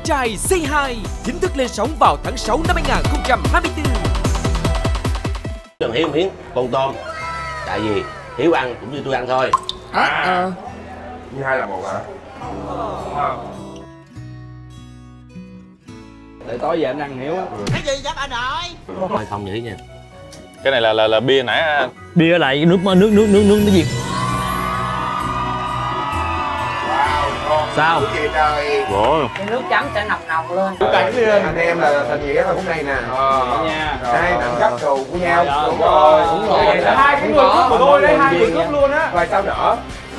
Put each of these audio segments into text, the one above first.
trai Say Hi chính thức lên sóng vào tháng 6 năm 2024. Hiếu miếng con tôm, tại vì Hiếu ăn cũng như tôi ăn thôi. Như hai là một hả? Để tối về anh ăn Hiếu á. Cái gì vậy anh nội? Thôi không vậy nha. Cái này là bia nãy. Bia lại nước cái gì? Sao? Cái gì trời? Ủa. Cái nước chấm sẽ nồng nồng lên. Cảnh lên. Anh em là tình nghĩa là cũng đây nè. Nha. Hai đẳng cấp đồ của nhau. Đúng rồi. Vậy là hai cái người cướp của tôi đấy, hai người cướp luôn á. Rồi sao nữa?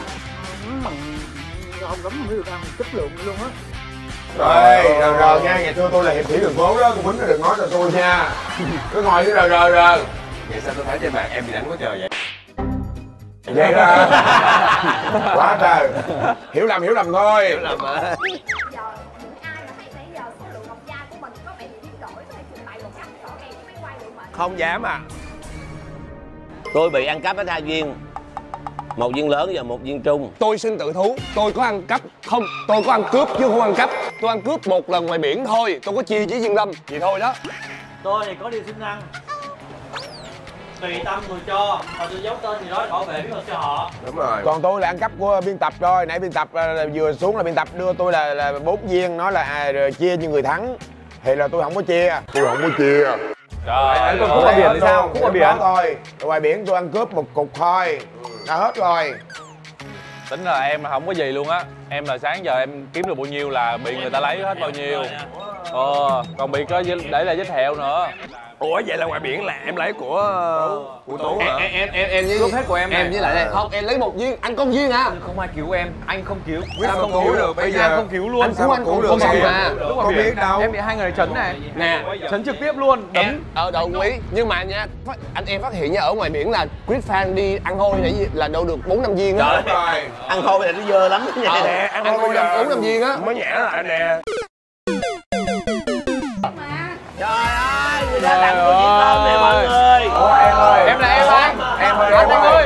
Ông cấm không được ăn chất lượng luôn á. Rồi nha, ngày xưa tôi là hiệp sĩ đường phố đó, con Bính nó đừng nói cho tôi nha. Cứ ngồi cứ rờ. Vậy sao tôi thấy trên mạng em bị đánh quá trời vậy? Vậy đó. Quá trời. Hiểu lầm thôi. Hiểu lầm hả? Giờ những ai mà thấy nãy giờ số lượng học gia của mình có vẻ bị biến đổi, có thể trình bày một cách rõ ràng với máy quay được mà. Không dám à. Tôi bị ăn cắp hết 2 viên. 1 viên lớn và 1 viên trung. Tôi xin tự thú, tôi có ăn cắp không? Tôi có ăn cướp chứ không ăn cắp. Tôi ăn cướp 1 lần ngoài biển thôi. Tôi có chia với Viên Lâm, vậy thôi đó. Tôi thì có điều xin ăn. Tùy tâm người cho, mà tôi giấu tên thì nói bảo vệ bí mật cho họ. Đúng rồi. Còn tôi là ăn cắp của biên tập rồi. Nãy biên tập vừa xuống là biên tập đưa tôi là 4 viên, nói là rồi chia cho người thắng. Thì là tôi không có chia. Trời Còn khúc ngoài biển thì sao? Khúc ngoài biển thôi. Ngoài biển tôi ăn cướp 1 cục thôi. Đã hết rồi. Tính là em không có gì luôn á. Em là sáng giờ em kiếm được bao nhiêu là bị người ta lấy hết bao nhiêu. Còn bị có để lại vết thẹo nữa. Ủa vậy là ngoài biển là em lấy của Tú hả? Em với hết của em với lại đây. Không, em lấy 1 viên, anh có 1 viên hả? Không ai cứu em, anh không cứu. Sao không cứu được bây giờ? Anh không cứu luôn. Anh cứu anh không sao mà. Lúc mà biết đâu. Em bị 2 người chấn này. Nè, chấn trực tiếp luôn. Đấm. Đồng ý. Nhưng mà nha, anh em phát hiện nha, ở ngoài biển là Chris Fan đi ăn hôi này là đâu được 4-5 viên á. Trời ơi, ăn hôi này nó dơ lắm nha. Nè, ăn hôi 4-5 viên á. Mới nhả lại nè. Trời ơi, người ta tặng tôi chiếc cơm nè mọi người. Em ơi. Em là em anh. Em ơi. Anh ơi.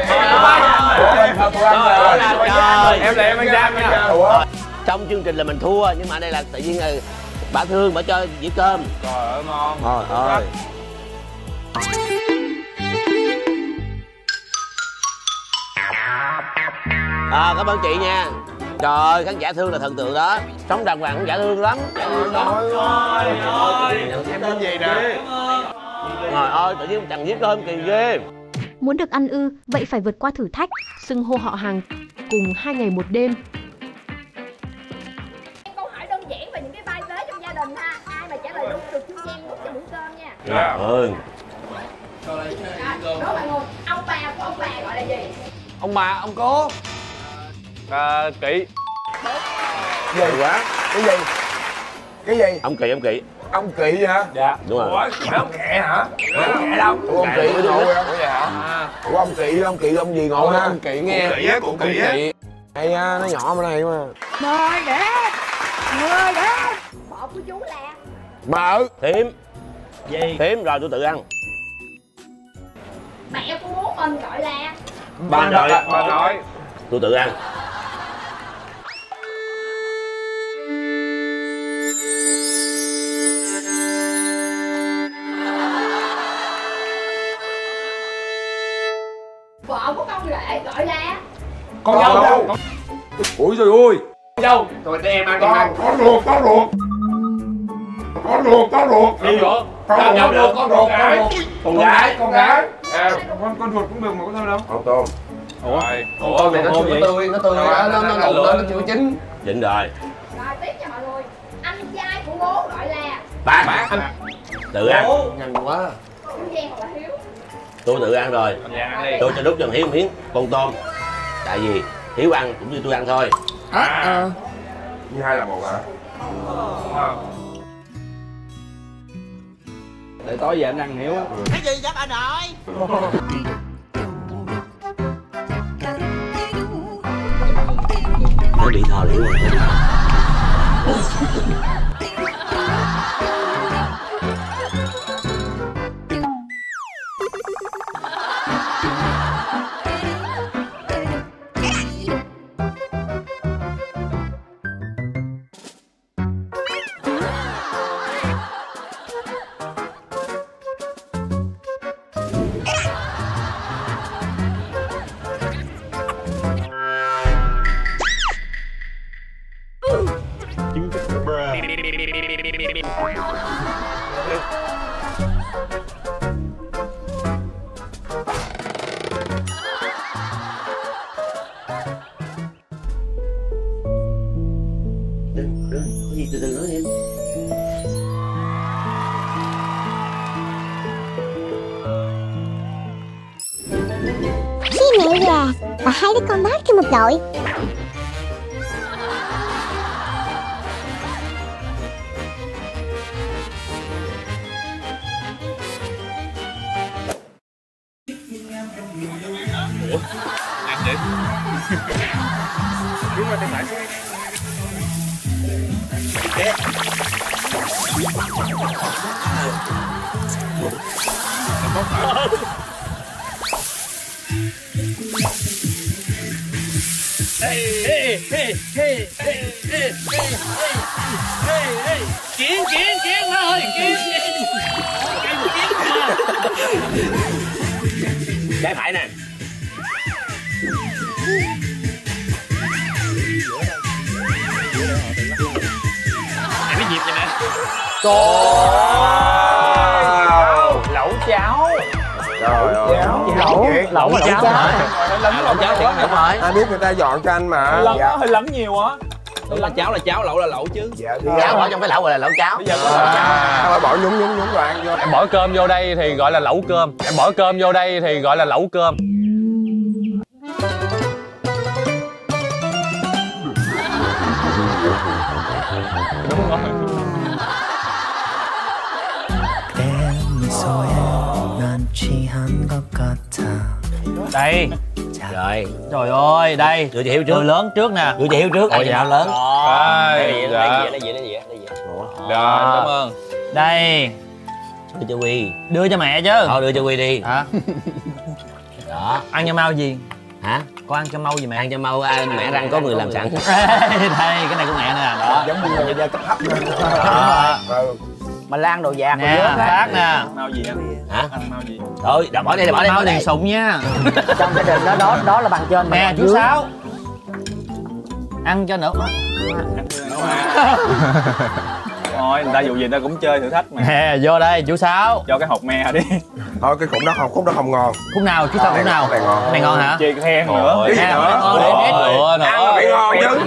Em là em anh Giang nha. Trong chương trình là mình thua, nhưng mà đây là tự nhiên là bà thương bà cho dĩa cơm. Trời ơi ngon. Trời ơi. Cảm ơn chị nha. Trời ơi, khán giả thương là thần tượng đó. Sống đàng hoàng khán giả thương lắm. Em tên gì nè? Trời ơi, tự nhiên chẳng giết cơm kỳ ghê. Muốn được ăn ư, vậy phải vượt qua thử thách, xưng hô họ hàng cùng 2 ngày 1 đêm. Câu hỏi đơn giản về những cái vai vế trong gia đình ha. Ai mà trả lời đúng được Chu Giang đút cho muỗng cơm nha. Trời ơi. Đố mọi người, ông bà của ông bà gọi là gì? Ông bà, ông cố. Kỵ. Gì quá? Cái gì? Ông Kỵ. Ông Kỵ hả? Dạ. Đúng rồi. Phải ông Kệ hả? Kệ đâu? Ông Kỵ mới ngộ á. Ủa vậy hả? Ủa ông Kỵ ông gì ngộ ha? Ông Kỵ nghe. Cụ Kỵ á. Hay á, nó nhỏ mà này mà. Mời đến. Vợ của chú là Mợ. Thiểm. Gì? Thiểm rồi tôi tự ăn. mẹ của bố mình gọi là Bà nội. Tôi tự ăn. vợ của con rể gọi là Con dâu. Ui giời ơi. Dâu. Rồi để em ăn. Con ruột. Đi ruột. Con ruột. Con gái. Con ruột cũng được mà có sao đâu. Con tôm. Ủa Này nó chưa có tươi, nó lụn lên, nó chưa chín. Dính rồi. rồi tiếp nha mọi người. Anh trai của bố gọi là Bác. Tự ăn. Nhanh quá. Chú Giang hoặc là Hiếu. Tôi tự ăn rồi. Tôi cho đút cho Hiếu miếng con tôm. Tại vì Hiếu ăn cũng như tôi ăn thôi. Như hai là một hả? Để tối về anh ăn Hiếu á. Cái gì vậy anh nội? Nó bị thò liễu rồi. Là hai đứa con bác trong một đội. Ăn đi. Đúng rồi, tay phải. Kiến má ơi, kiến Trái phải nè. Em cái nhịp vậy nè. Lẩu cháo. Lẩu cháo hả? Lẩu cháo đúng rồi. Anh biết người ta dọn cho anh mà. Hơi lắm nhiều á. Đúng là cháo, lẩu là lẩu chứ. Cháo bỏ trong cái lẩu gọi là lẩu cháo. Bây giờ có lẩu cháo. Thôi bỏ nhúng rồi ăn vô. Em bỏ cơm vô đây thì gọi là lẩu cơm. Em bỏ cơm vô đây thì gọi là lẩu cơm. Đúng rồi. Đây. Rồi. Trời ơi, đây. Đưa chị Hiếu trước. Người lớn trước nè. Đưa chị Hiếu trước. Ai nào lớn. Đây, dạ. Rồi, cảm ơn. Đây. Đưa cho Quy. Đưa cho mẹ chứ. Thôi đưa cho Quy đi. Hả? Đó. Ăn cho mau gì? Hả? Con ăn cho mau gì mẹ? Ăn cho mau, mẹ răng có người làm sẵn. Đây, cái này của mẹ nè. Đó. Giống như người gia cấp thấp. Mà Lan đồ già nè, phát nè. Mau gì anh? Hả? Ăn mau gì? Thôi, bỏ đây, bỏ đây. Mau tiền sụng nha. trong cái đền đó là bằng trên. Nè chú Sáu. Ăn cho nữa. Thôi, người ta dù gì người ta cũng chơi thử thách mà. Nè, vô đây chú Sáu. Cho cái hột me đi. Thôi cái khúc đó không ngon. Khúc nào chú Sáu khúc nào? Này ngon. Này ngon hả? Chị khen nữa. Cái gì nữa? Để hết nữa. Ăn là phải ngon chứ.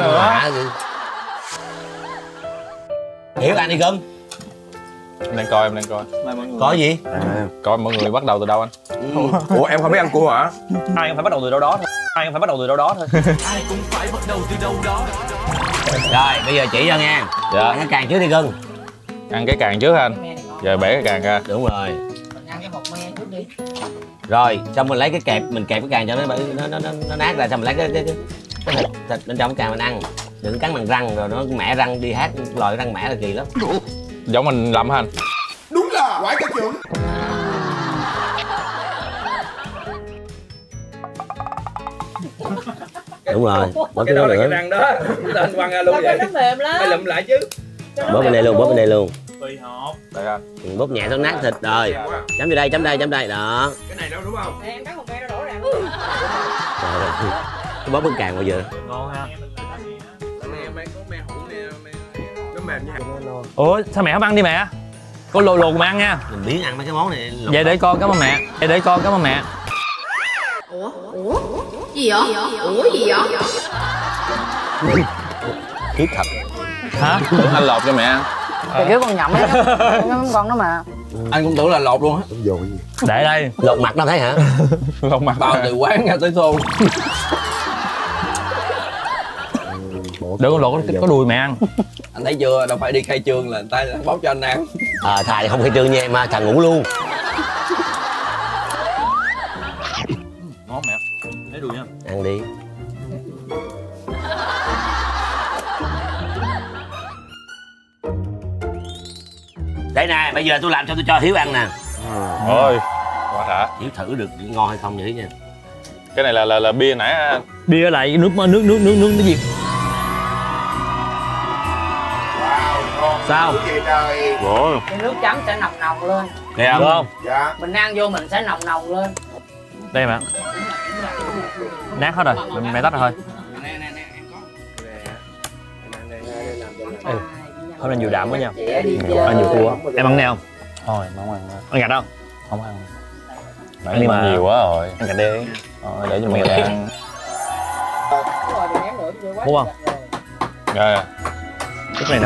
Hiếu ăn đi cơm. Em đang coi. Có gì? Coi mọi người bắt đầu từ đâu anh? Ủa em không biết ăn cua hả? Ai cũng phải bắt đầu từ đâu đó thôi. Ai cũng phải bắt đầu từ đâu đó. Rồi bây giờ chỉ cho nghe. Dạ. Cái càng trước đi cưng. Ăn cái càng trước anh. Giờ bẻ cái càng ra. Đúng rồi. Mình ăn cái hột me trước đi. Rồi xong mình lấy cái kẹp, mình kẹp cái càng cho nó nát ra, xong mình lấy cái thịt bên trong cái càng mình ăn. Đừng cắn bằng răng rồi nó mẹ răng đi hát lòi răng mẹ là kỳ lắm. Giống mình làm hả anh? Đúng là quái cái trưởng. Đúng rồi, bóp cái đó nữa. Cái răng đó, anh quăng ra luôn vậy. Nó mềm lắm. Phải lụm lại chứ. Bóp bên đây luôn, bóp bên đây luôn. Tùy hộp. Đây anh. Bóp nhẹ thoáng nát thịt rồi. Chấm vô đây, chấm đây, đó. Cái này đâu đúng không? Nè em cắn hột me nó đổ ra. Rồi. Cái bóp bên càng bao giờ? Ngon ha. Mẹ có me hũ nè, nó mềm nha. Ủa sao mẹ không ăn đi mẹ? Con lù lù mà ăn nha. Mình biến ăn mấy cái món này. Vậy để con cảm ơn mẹ. Vậy để con cảm ơn mẹ. Ủa? Gì vậy? Ủa gì vậy? Khiếp thật. Hả? Anh lột cho mẹ ăn. Thì kiểu con nhậm ấy. Con đó mà. Anh cũng tưởng là lột luôn á. Để đây. Lột mặt nó thấy hả? Lột mặt. Bao từ quán ra tới thôn. Để con lột có đùi mẹ ăn. Anh thấy chưa, đâu phải đi khai trương là người ta bóc cho anh ăn. Thà không khai trương nha em, thà ngủ luôn. Ngon mẹ. Lấy đùi nha. Ăn đi. Đây nè, bây giờ tôi làm cho tôi cho Hiếu ăn nè. Ôi, quá đã. Hiếu thử được ngon hay không vậy nha. Cái này là bia nãy anh. Bia lại nước cái gì? Sao? Ủa. Cái nước chấm sẽ nồng nồng lên. Nghe Được không? Dạ. Mình ăn vô mình sẽ nồng nồng lên. Đây mẹ. Nát hết rồi, mẹ tắt rồi thôi. Hôm nay nhiều đạm quá nha. Ăn nhiều cua. Em ăn nè không? Thôi, không ăn. Ăn gạch không? Không ăn. Ăn Nãy đi mà mà. nhiều quá rồi. Ăn gạch đi. Để cho mẹ ăn. Đúng không? Rồi. Cái này nè.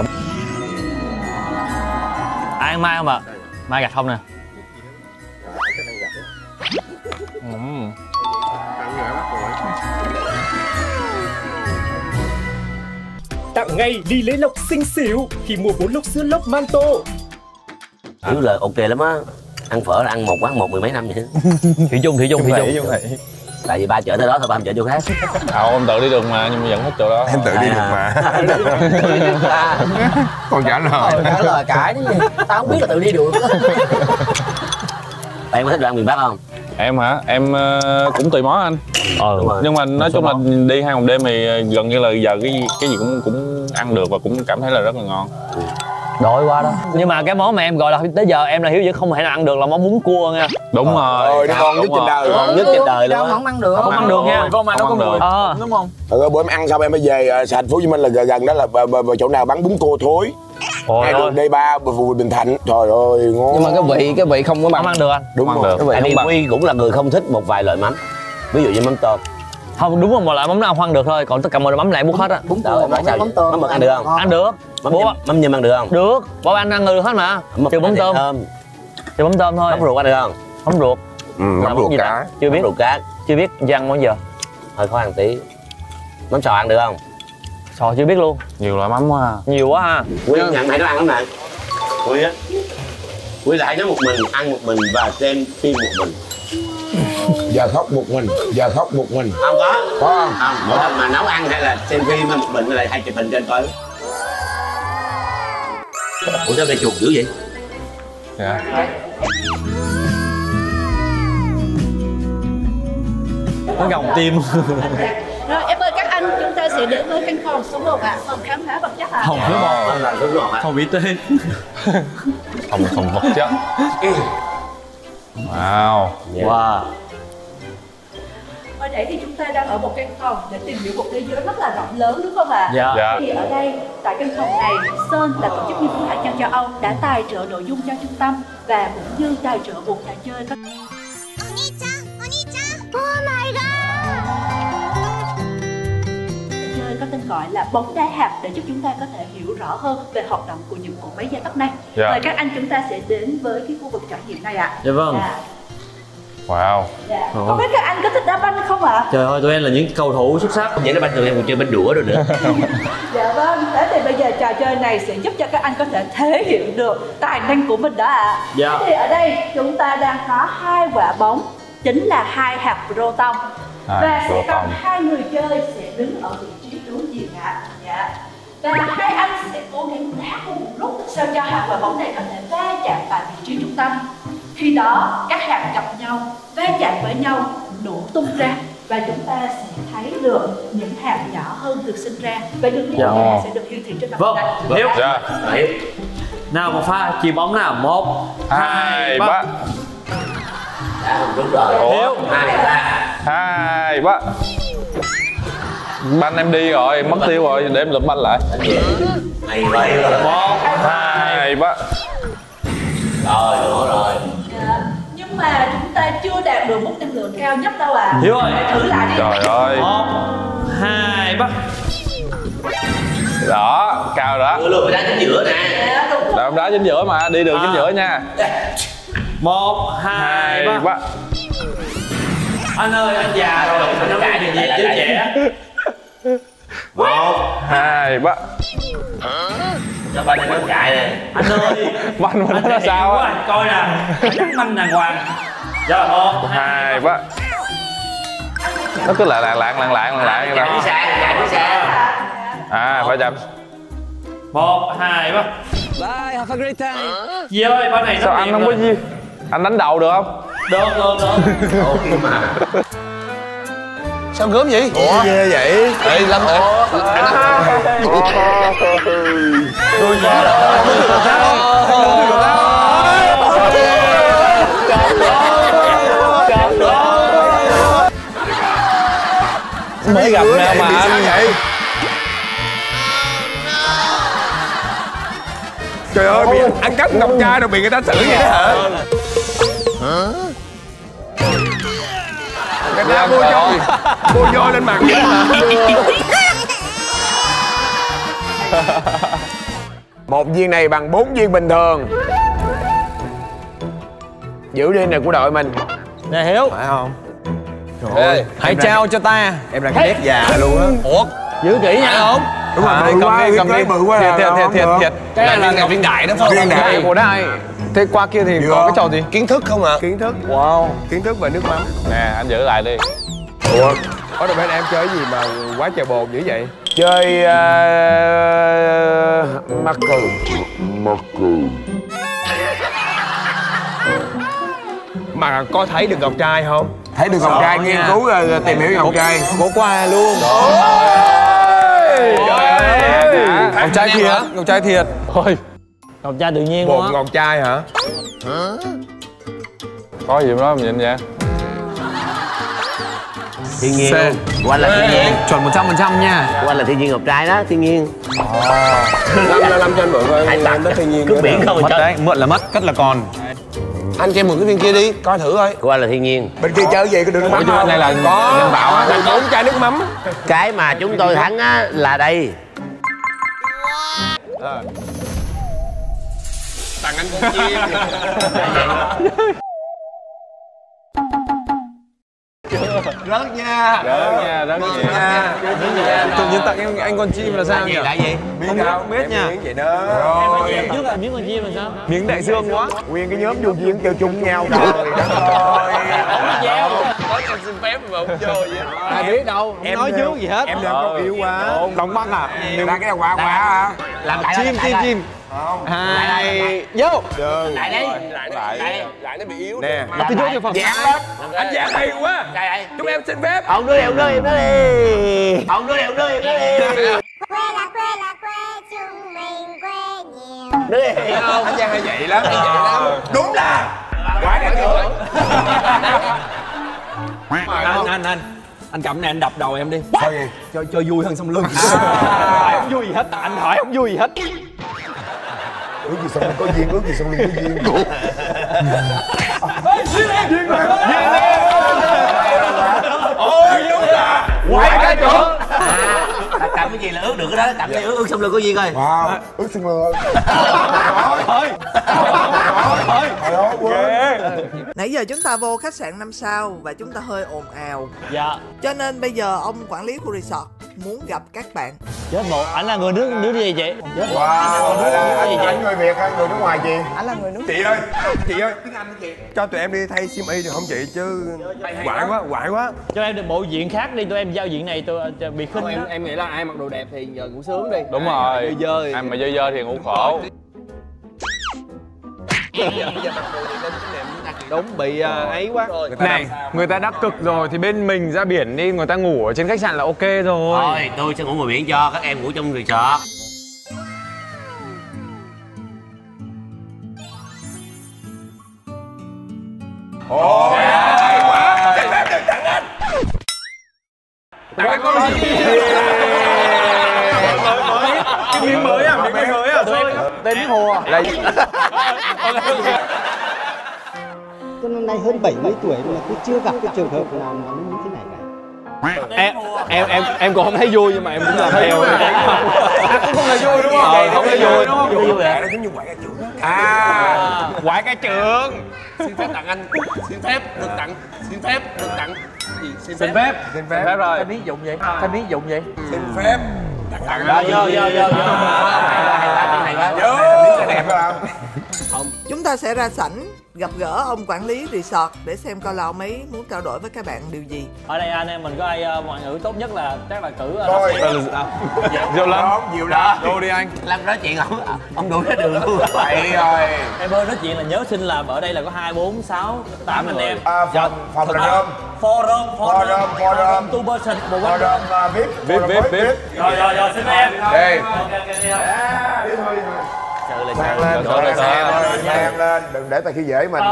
Ai ăn mai không ạ? Mai gạch không nè. Ăn ngay đi lấy lộc xinh xỉu khi mua 4 lốc sữa lốc Manto. Hiếu là ok lắm á. Ăn phở là ăn một quán một mười mấy năm vậy. Thủy chung. Tại vì ba chở tới đó thôi, ba không chở chỗ khác. Em tự đi đường mà, nhưng mà vẫn hết chỗ đó. Em tự đi được mà. Con trả lời. Trả lời cãi đấy. Tao không biết là tự đi được. Em có thích đồ ăn miền Bắc không? Em hả? Em cũng tùy món anh. Nhưng mà nói chung là đi 2 ngày 1 đêm thì gần như là giờ cái gì cũng ăn được và cũng cảm thấy là rất là ngon. Đói quá đó. Nhưng mà cái món mà em gọi là tới giờ em là Hiếu vẫn không thể nào ăn được là món bún cua nha. Đúng rồi. Nó ngon nhất trên đời. Ngon nhất trên đời luôn á. Không ăn được. Không ăn được nha. Con mà nó không được. Đúng không? Bữa em ăn xong em mới về thành phố Hồ Chí Minh là gần đó là chỗ nào bán bún cua thối. Ngay đường D3 Bình Thạnh. Trời ơi ngon. Nhưng mà cái vị không có bằng. Không ăn được anh. Đúng rồi. Anh Huy cũng là người không thích một vài loại mắm. Ví dụ như mắm tôm. Không, đúng rồi, một loại mắm nó ăn được thôi, còn tất cả mọi loại mắm lại buốt hết á. Bún cua mắm tôm. Mắm mực ăn được không? Ăn được. Mắm nhum ăn được không? Được. Bố anh ăn được hết mà. Trừ mắm tôm. Trừ mắm tôm thôi. Mắm ruột ăn được không? Mắm ruột. Mắm ruột cá. Chưa biết. Ruột cá. Chưa biết ăn món giờ. Hơi khó ăn tí. Mắm sò ăn được không? Sò chưa biết luôn. Nhiều loại mắm quá. Nhiều quá ha. Huy nhận hay nó ăn lắm nè. Huy á. Huy lại nói một mình, ăn một mình và xem phim một mình. Giờ khóc một mình. Không có. Có không? Không, mỗi lần mà nấu ăn hay là xem phim hay một mình hay là hay chụp hình trên coi. Ủa sao đây chuột dữ vậy? Dạ. Nó gồng tim. Rồi em ơi các anh, chúng ta sẽ đến với căn phòng số 1 ạ. Phòng khám phá vật chất ạ. Phòng số 1. Không là số 1 ạ. Phòng y tế. Phòng vật chất. Wow. Wow. Hồi nãy thì chúng ta đang ở một căn phòng để tìm hiểu một thế giới rất là rộng lớn đúng không ạ? Dạ. Thì ở đây, tại căn phòng này, Sơn là tổ chức nghiên cứu hạt nhân châu Âu đã tài trợ nội dung cho trung tâm và cũng như tài trợ một trò chơi có có tên gọi là bóng đá hạt để giúp chúng ta có thể hiểu rõ hơn về hoạt động của những cỗ máy gia tốc này. Mời các anh chúng ta sẽ đến với cái khu vực trải nghiệm này ạ. Dạ vâng. Wow. Dạ. Không biết các anh có thích đá banh không ạ? Trời ơi, tụi em là những cầu thủ xuất sắc. Vậy nó banh thường em còn chơi banh đũa rồi nữa. Dạ vâng, thế thì bây giờ trò chơi này sẽ giúp cho các anh có thể thể hiện được tài năng của mình đó ạ. Dạ. Thế thì ở đây chúng ta đang có 2 quả bóng, chính là 2 hạt proton. Và sẽ còn 2 người chơi sẽ đứng ở vị trí đối diện ạ. Dạ. Và 2 anh sẽ cố gắng đá cùng một lúc sao cho hạt quả bóng này có thể va chạm vào vị trí trung tâm. Khi đó các hạt gặp nhau, va chạm với nhau, nổ tung ra và chúng ta sẽ thấy được những hạt nhỏ hơn được sinh ra và những hạt sẽ được hiển thị trên mặt đất. Hiếu. Dạ. Nào một pha chuyền bóng nào. 1, 2, 3. Đúng rồi. Ủa? 2, 3. 2, 3. Banh em đi rồi, mất tiêu rồi, để em lụm banh lại. Mày vậy rồi. 1, 2, 3. Rồi, đúng rồi. Dạ. Nhưng mà chúng ta chưa đạt được mức năng lượng cao nhất đâu ạ. Hiếu ơi. Thử lại đi. Trời ơi. 1, 2, 3. Đó, cao đó. Luôn phải đá chính giữa nè. Dạ, đúng rồi. Đó, em đá chính giữa mà, đi đường chính giữa nha. 1, 2, 2, 3. Anh ơi, anh già rồi, anh không chạy được gì chứ trẻ. 1, 2, 3. cho ba này nó chạy nè. Anh ơi, Banh mà nó sao á? anh coi nè, chắc banh đàng hoàng. Rồi 1, 2, 3. Nó cứ lại Chạy đi sang. À, phải chậm. 1, 2, 3. Bye, have a great time. Dì ơi, ba này nó Sao anh không có gì? Anh đánh đầu được không? Được. Sao gớm vậy? Ủa ghê vậy? Ê Lâm ơi. Tôi Mới gặp nè mà sao vậy? Trời ơi, bị ăn cắp ngọc trai rồi bị người ta xử vậy đó hả? Người ta bôi vô lên mặt vậy hả? Một viên này bằng 4 viên bình thường. Giữ đi này của đội mình. Nè Hiếu. Phải không? Ê, Hãy trao cho ta. Em là cái nét già luôn á. ủa Giữ kỹ nha. không? Đúng rồi, cầm đi bự quá. Thiệt. Cái này là viên đại đó phải không? Viên đại của đại. Thế qua kia thì có cái trò gì? Kiến thức không ạ? Kiến thức. Wow. Kiến thức về nước mắm. Nè anh giữ lại đi. Ủa, ở đầu bên em chơi cái gì mà quá trời bồn dữ vậy? Chơi mắc cừ. Mà có thấy được ngọc trai không? Thấy được ngọc trai, nghiên cứu tìm hiểu ngọc trai. Có quà luôn. Ngọc trai thiệt, ngọc trai thiệt. Thôi, ngọc trai tự nhiên Bột luôn á. ngọc trai hả? Có gì đó mình nhìn vậy? Thiên nhiên luôn. Quanh là thiên nhiên. Chuẩn 100% nha. Quanh là thiên nhiên ngọc trai đó, thiên nhiên. Lâm cho anh mượn coi, em nói thiên nhiên. Cướp biển không Mất chơi. đấy, mượn là mất, cất là còn. Anh cho em mượn cái viên kia đi, coi thử coi. Quanh là thiên nhiên. Bên kia chơi gì có được nước mắm không? Này là có. nhân bảo á. Là 4 chai nước mắm. Cái mà chúng tôi thắng á là đây. Tặng anh con chim. Rớt nha. Rớt nha. Tự nhiên tặng anh con chim là sao nhỉ? Là gì? Miếng đâu? biết nha. Miếng vậy đó. Rồi. Em trước là miếng con chim là sao? Miếng đại dương quá. Nguyên cái nhóm vô duyên kêu chung nhau rồi. Đất ơi. Có em xin phép mà không vô vậy. Ai biết đâu, không nói trước gì hết. Em đang có yêu quá. Đóng băng à? Là cái nào quả hả? Làm lại Chim. Không. 2 vô. Được. lại đi. Lại nó bị yếu. Nè. Làm tôi cho phần. Dán lên. Anh dán hay quá. Đây. Chúng em xin phép. Ông đưa đi. Ông đưa đi. Đưa đi. Anh Giang hay vậy lắm. Đúng là. Quả này Anh cầm này anh đập đầu em đi. sao vậy? Cho vui hơn xong lưng. Không vui gì hết, anh hỏi không vui gì hết. Ước gì xong lưng có duyên, ước gì xong lưng có duyên. Ôi đúng là quái cái trưởng. Cầm cái gì là ướt được cái đó, cầm cái ướt xong lưng có gì coi. Wow, ước xong lưng. Nãy giờ chúng ta vô khách sạn 5 sao và chúng ta hơi ồn ào. Dạ. Cho nên bây giờ ông quản lý của resort muốn gặp các bạn. Chết một, anh là người nước gì chị? Chết một. Wow, anh người Việt hay người nước ngoài chị? Anh là người nước. Chị ơi, tiếng Anh chị. Cho tụi em đi thay sim y được không chị chứ? Quại quá. Cho em được bộ diện khác đi, tụi em giao diện này tôi bị khinh đó. Em nghĩ là ai mặc đồ đẹp thì giờ ngủ sướng đi. Đúng rồi. Dơ Ai mà dơ thì ngủ khổ. Đúng, bị ấy quá. Này, người ta đã cực rồi thì bên mình ra biển đi, người ta ngủ ở trên khách sạn là ok rồi. Thôi, tôi sẽ ngủ ngoài biển cho các em ngủ trong resort. Ồ, hay quá. Xin phép được tặng anh. Tặng anh con gì? Cái miếng mới à? Tên Hồ. Cho nên nay hơn 70 tuổi mà tôi chưa gặp cái trường hợp nào mà nó như thế này cả. Em cũng không thấy vui nhưng mà em cũng làm theo. Cũng không là vui đúng không? Không thấy vui đúng không? Vui vậy. Nó giống như quải cái trưởng. À, Quái cái trưởng. Xin phép tặng anh. Xin phép được tặng. Xin phép được tặng. Xin phép. Xin phép rồi. Thanh Niên dụng vậy. Thanh Niên dụng vậy. Xin phép. Tặng anh. Vô. Vô. Đẹp không? Chúng ta sẽ ra sảnh gặp gỡ ông quản lý resort để xem coi là ông ấy muốn trao đổi với các bạn điều gì. Ở đây anh em mình có ai ngoại ngữ tốt nhất là chắc là cử Tôi. Diệu Lâm. Diệu Lâm. Vô đi anh. Lâm nói chuyện ông đuổi ra đường luôn. Vậy rồi. em ơi nói chuyện là nhớ xin là ở đây là có 2, 4, 6, 8 anh em. Phòng là rơm. Forum two person một Phòng rơm VIP. VIP. Rồi xin em. Đây. Sang lên. Sang lên. Đừng để tay khi dễ mình.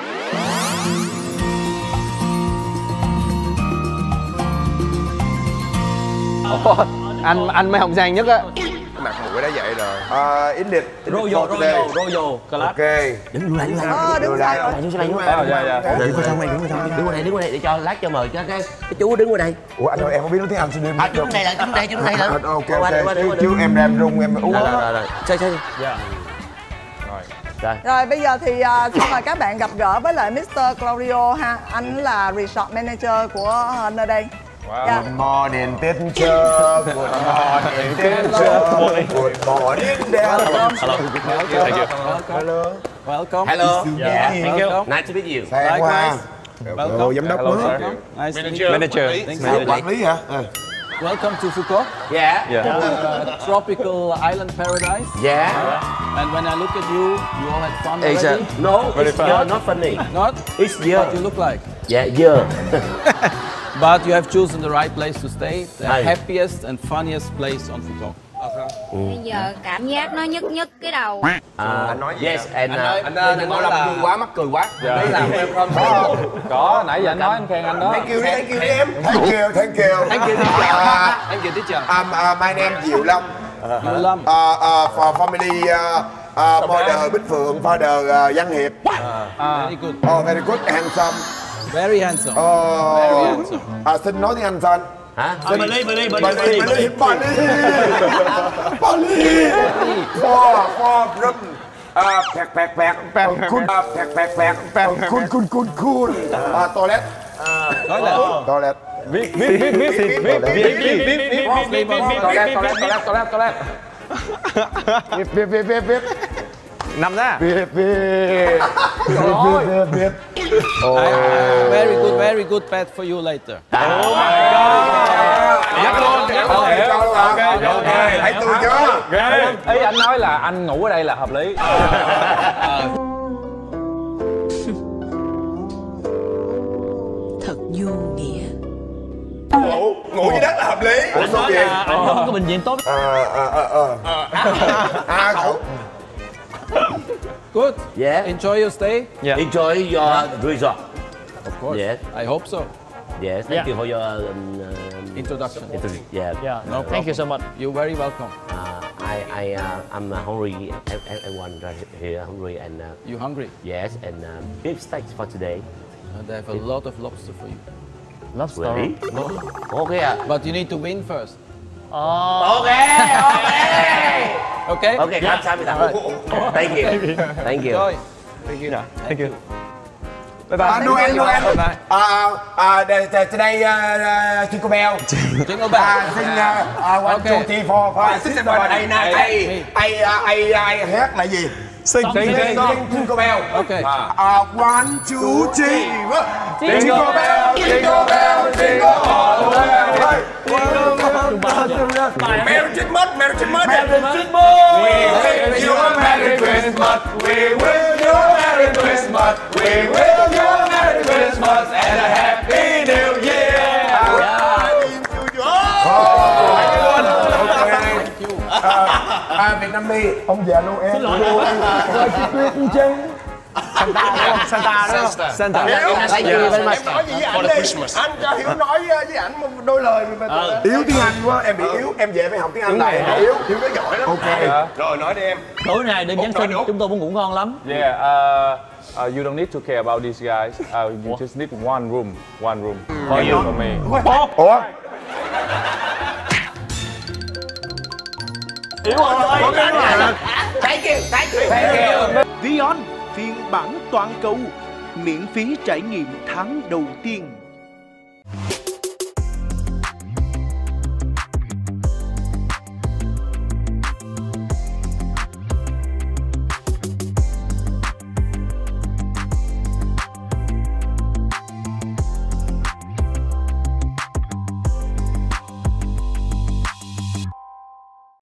Anh mới Hồng Sang nhất á. Mặt mũi đã vậy rồi. Indeed. Royal class. Ok. Đứng lại. Đưa đây. Đứng qua đây để cho lát cho mời cái chú đứng qua đây. Ủa anh ơi em không biết nói tiếng Anh xin em. Đứng đây là. Ok. Chứ em đang rung em uống. Rồi. Chơi. Rồi bây giờ thì xin mời các bạn gặp gỡ với lại Mr. Claudio ha. Anh là resort manager của nơi đây. Good morning teacher, good morning teacher, good morning Dad. Hello. Welcome. Hello. Yeah. Thank you. Nice to meet you. Sáng quá. Welcome. Giám đốc Hello, mới. sir. Nice to meet you. Manager. Quản lý hả? Welcome to Phuket. Yeah. Tropical island paradise. Yeah. And when I look at you, you all had fun already? No, it's not funny. Not? It's What you look like. Yeah, yeah. But you have chosen the right place to stay. The Aye. happiest and funniest place on Phuket. Bây giờ cảm giác nó nhức nhức cái đầu. Anh nói gì? Yes, and Anh ơi, đừng nói là vui quá, mắc cười quá. Đây là em không. Có, nãy giờ anh nói anh khen anh đó. Thank you đi em. Thank you. Thank you, teacher. My name Diệu Long. Diệu Long. Family mother Bích Phượng, father Văn Hiệp. Very good. Oh, very good, handsome. Very handsome. Very handsome. Xin nói tiếng Anh sao anh? hả? Bali. For room. Cool. Toilet. Toilet. Viết. Nằm ra. Viết. Very good pet for you later. Dắt luôn. Ok. Thấy tôi chưa? Ý anh nói là anh ngủ ở đây là hợp lý. Thật vô nghĩa. Ngủ dưới đất là hợp lý. Anh nói là anh không có bệnh viện tốt. Good. Yeah. Enjoy your stay. Enjoy your resort. Of course. Yes. I hope so. Yes. Thank you for your Introduction. Yeah. Yeah. No, thank you so much. You're very welcome. I'm hungry. Everyone right here hungry and. You hungry? Yes, and beef steaks for today. They have a lot of lobster for you. Lobster. Really? Okay. But you need to win first. Okay. Okay? Okay, 감사합니다. Thank you. Thank you. Enjoy. Thank you. Bye bye. Noel. Today Jingle Bell. Jingle Bell. Sing 1, 2, 3, 4, 5, 6, 7, 8, 9. I hát là gì? Sing. Jingle Bell. Okay. 1, 2, 3. Jingle Bell, Jingle Bell, Jingle all the way. Merry Christmas, Merry Christmas, Merry Christmas. We wish you a Merry Christmas. We wish you a Merry Christmas. We wish you a Merry Christmas and a Happy New Year. Việt Nam My, ông già luôn em. Xin lỗi. Rồi chị Tuyết chân. Santa đó. Santa. Em nói gì với ảnh đi. Anh cho Hiếu nói với ảnh một đôi lời. Yếu tiếng Anh quá, em bị yếu. Em về phải học tiếng Anh này. Yếu, Hiếu nó giỏi lắm. Ok. Rồi nói đi em. Tối nay đêm Giáng sinh chúng tôi muốn ngủ ngon lắm. Yeah. You don't need to care about these guys. You just need one room for you, for me. Ủa? Thank you. Vion phiên bản toàn cầu, miễn phí trải nghiệm tháng đầu tiên.